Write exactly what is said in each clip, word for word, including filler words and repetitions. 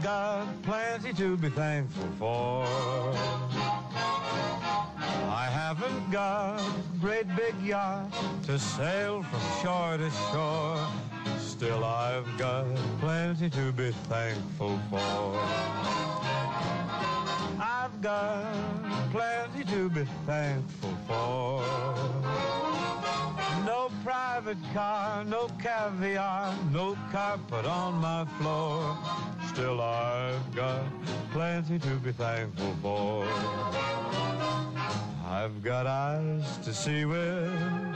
got plenty to be thankful for. I haven't got a great big yacht to sail from shore to shore. Still I've got plenty to be thankful for. I've got plenty to be thankful for. No private car, no caviar, no carpet on my floor. Still I've got plenty to be thankful for. I've got eyes to see with,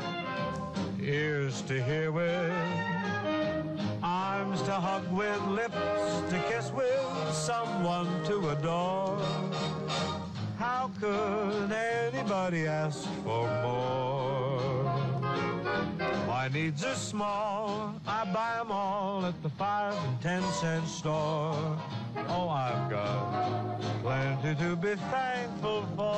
ears to hear with, arms to hug with, lips to kiss with, someone to adore. How could anybody ask for more? My needs are small, I buy them all at the five and ten cent store. Oh, I've got plenty to be thankful for.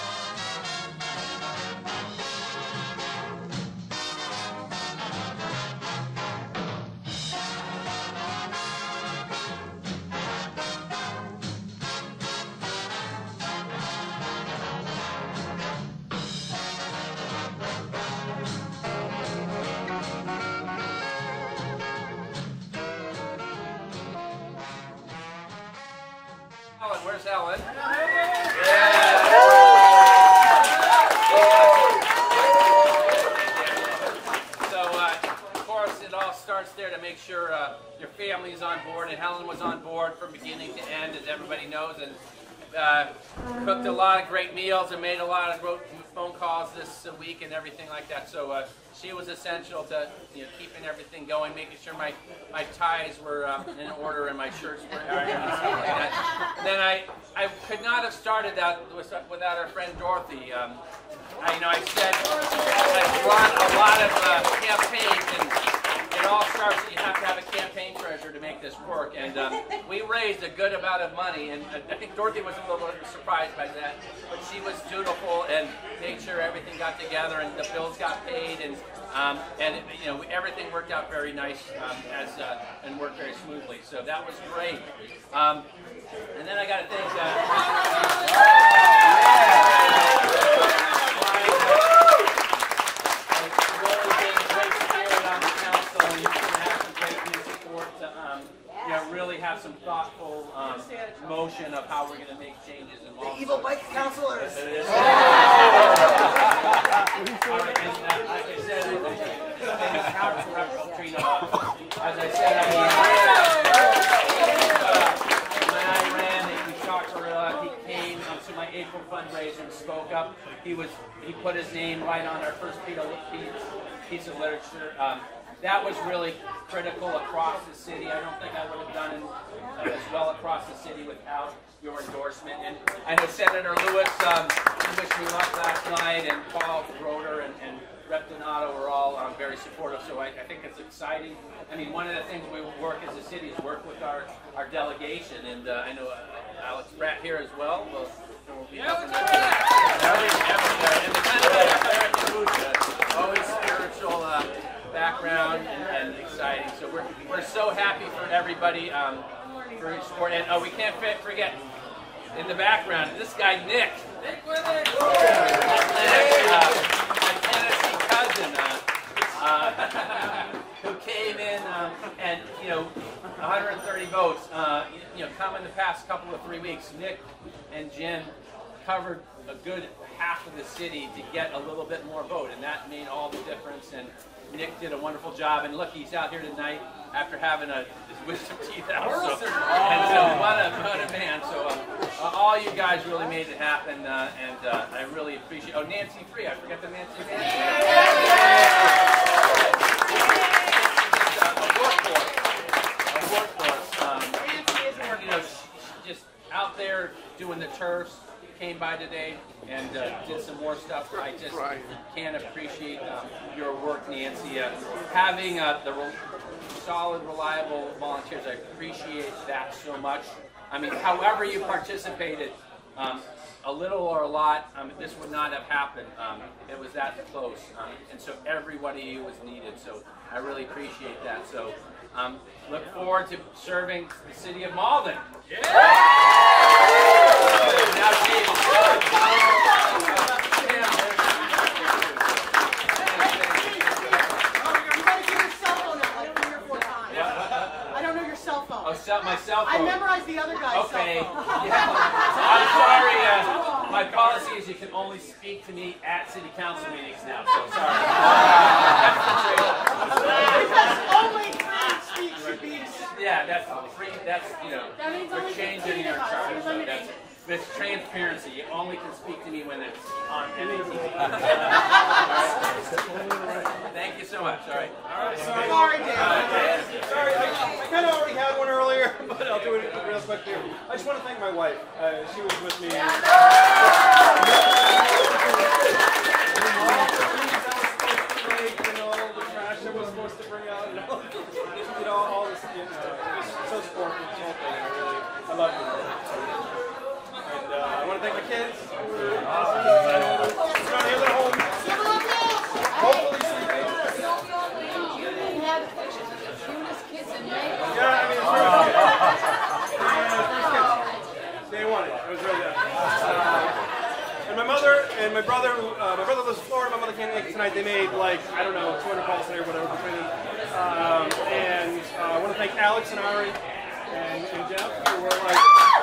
Where's Ellen? So, uh, of course, it all starts there to make sure uh, your family's on board, and Helen was on board from beginning to end, as everybody knows, and uh, cooked a lot of great meals and made a lot of phone calls this week and everything like that. So uh, she was essential to, you know, keeping everything going, making sure my my ties were um, in order and my shirts were ironed and stuff like that. Then I I could not have started that without our friend Dorothy. Um, I, you know, I said I've run a lot of uh, campaigns, and it all starts that you have to have a campaign treasurer to make this work. And um, we raised a good amount of money, and I think Dorothy was a little surprised by that, but she was dutiful and made sure everything got together and the bills got paid, and um, and you know, everything worked out very nice um, as uh, and worked very smoothly. So that was great. Um, and then I got to thank. Uh, really have some thoughtful um, motion of how we're going to make changes. And the evil bike counselors. All right, and, uh, like I said, as I said, I mean, when I ran, we talked to her. He came to my April fundraiser and spoke up. He was he put his name right on our first piece of, piece of literature. Um, That was really critical across the city. I don't think I would have done it as well across the city without your endorsement. And I know Senator Lewis, um, he wished me luck last night, and Paul Broder and, and Rep Donato were all um, very supportive. So I, I think it's exciting. I mean, one of the things we work as a city is work with our, our delegation. And uh, I know uh, Alex Pratt here as well. We'll, we'll be helping them. And kind of uh, always spiritual uh, background and, and exciting. So we're, we're so happy for everybody um, for your support. And oh, we can't forget in the background, this guy Nick. Nick with it! Uh, my Tennessee cousin uh, uh, who came in um, and, you know, one hundred thirty votes. Uh, you know, come in the past couple of three weeks, Nick and Jen covered a good half of the city to get a little bit more vote, and that made all the difference. And Nick did a wonderful job, and look, he's out here tonight after having a, his wisdom teeth out. So, and so what a, what a man. So uh, uh, all you guys really made it happen, uh, and uh, I really appreciate. Oh, Nancy Free, I forgot the Nancy Free. A workforce, a workforce. Um, you know, just out there doing the turfs. Came by today and uh, did some more stuff. I just can't appreciate um, your work, Nancy. Uh, having uh, the re solid, reliable volunteers, I appreciate that so much. I mean, however you participated, Um, a little or a lot, um, this would not have happened. Um, it was that close, um, and so everybody was needed. So I really appreciate that. So um, look forward to serving the city of Malden. Yeah. Now, Dave, Oh, cell, my cell phone. I memorized the other guy's okay. cell phone. Yeah. I'm sorry. Uh, my policy is you can only speak to me at city council meetings now, so sorry. Because only free speech should be. Yeah, that's free. That's, you know, That means we're only changing your charter. So that's, it's transparency. You only can speak to me when it's on any T V. Thank you so much. All right. All right. Sorry, sorry, Dan. Sorry, I, I kind of already had one earlier, but I'll do it real quick here. I just want to thank my wife. Uh, she was with me. And, uh, you know, the trash I was supposed to bring out, and all, you know, all this, you know, just so sportive, so thing. I really, I love you. And uh, I want to thank my kids. They're awesome. Around here, they're home. Hopefully sleeping. Yeah, I mean, it's first kids. Yeah, first kids. Day one, it was really good. Uh, and my mother and my brother, uh, my brother lives in Florida, my mother can't make it tonight. They made like, I don't know, two hundred calls today or whatever between them. Um, and uh, I want to thank Alex and Ari and, and Jeff who were like,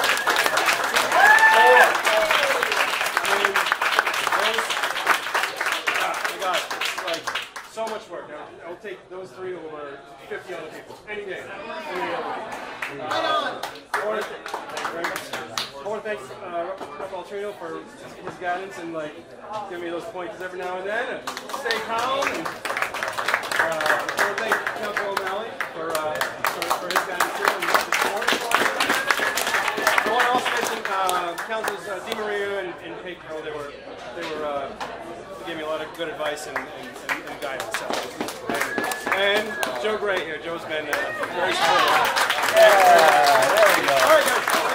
oh yeah. I mean, those, ah, my God, it's like so much work. I will take those three over fifty other people any day. Any day. Uh, I want to thank, thank you very much. I want to thank uh, Rep Altrino for his guidance and like giving me those points every now and then. And stay calm. And, uh, I want to thank Councilor O'Malley for, uh, for for his guidance too and his support. I want to also mention uh, Councilors uh, Di Maria and, and Kate Crow. They were they were uh, they gave me a lot of good advice and, and, and, and guidance. So. And Joe Gray here. Joe's been uh, very supportive. Yeah, there we go. All right, guys.